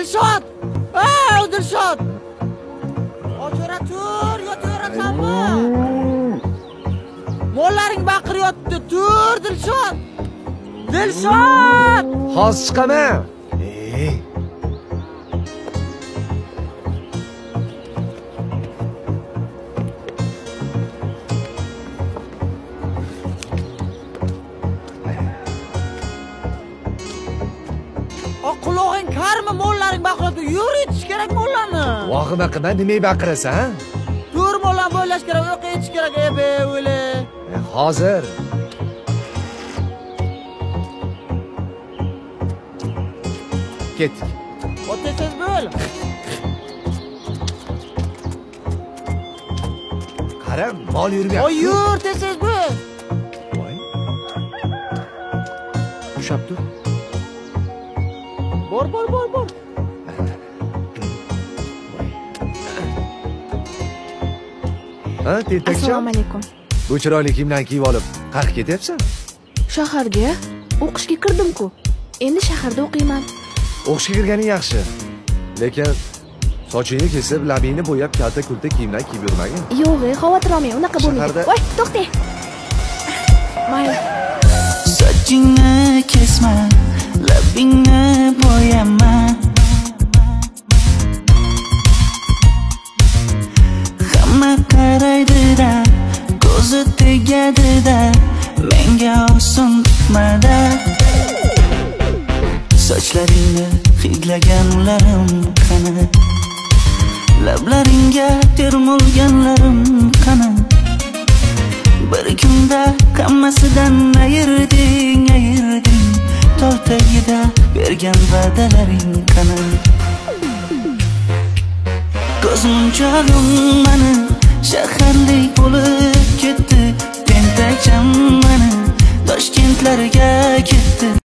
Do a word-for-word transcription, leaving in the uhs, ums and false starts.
Dilshod! Ey, Dilshod! Ochora tur, yotaversanmi? Mollaring baqiryapti. Tur, Dilshod! Dilshod! Hozir chiqaman. Ey. Qulog'ing karmi? Mollaring baqiryapti. Yur etish kerak mollarni. Vog'ima qilma, nimaga baqirasan? Tur mollarni bo'ylash kerak, o'q etish kerak. Ey be, o'yle. Hozir. Ketdik. O'tasiz bo'l. Qara, mol yurmayapti. Voy, yur tesiz bo'l. Voy. Ushab tur. Bor, bor, bor, bor. Ha, tentakcha. Assalomu alaykum. Bu chiroyli kiyimlarni kiyib olib, qayerga ketyapsan? Shaharga o'qishga kirdim-ku. Endi shaharda o'qiyman. O'qishga kirganing yaxshi. Lekin sochingni kesib, labingni bo'yab, kalta-kulta kiyimlar kiyib yurmagin. Yo'q, xavotir olmang, unaqa bo'lmaydi. Voy, to'xtang. Mayli. Sochingni kesma, labingni bo'yama. Hamma qaraydi-da, ko'zi tegadi-da, menga oson tutmada. Sochlaringni hidlaganlarim qani, lablaringga termulganlarim qani. Bir kunda hammasidan ayirding, ayirding, tol tagida bergan va'dalaring qani. Ko'zim jolim mani shaharlik bo'lib ketdi,